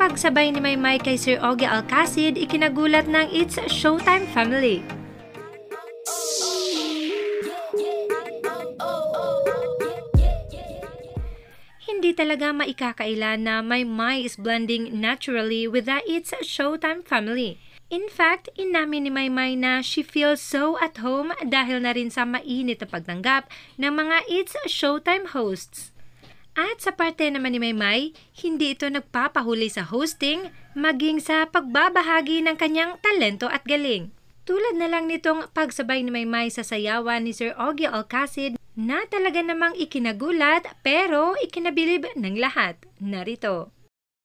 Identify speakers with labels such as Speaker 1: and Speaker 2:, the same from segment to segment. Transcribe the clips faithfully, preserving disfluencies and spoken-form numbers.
Speaker 1: pagsabay ni Maymay kay Sir Ogie Alcacid ikinagulat ng It's Showtime family. Hindi talaga maikakaila na Maymay is blending naturally with the It's Showtime family. In fact, inamin ni Maymay na she feels so at home dahil na rin sa mainit na pagtanggap ng mga It's Showtime hosts. At sa parte naman ni Maymay, hindi ito nagpapahuli sa hosting, maging sa pagbabahagi ng kanyang talento at galing. Tulad na lang nitong pagsabay ni Maymay sa sayawan ni Sir Ogie Alcacid na talaga namang ikinagulat pero ikinabilib ng lahat. Narito.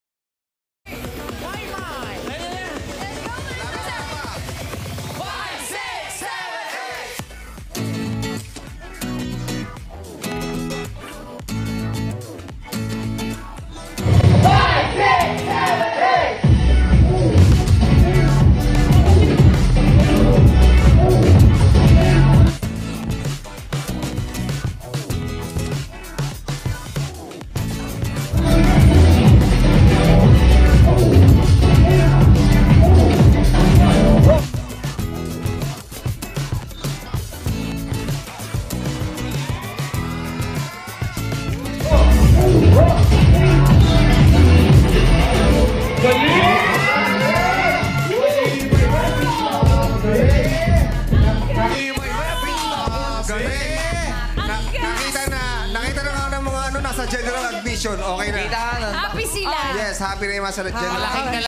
Speaker 2: Nakita na, nakita na nga ng mga ano nasa general admission. Okay na.
Speaker 3: Happy sila.
Speaker 2: Yes, happy na yung mga sa general.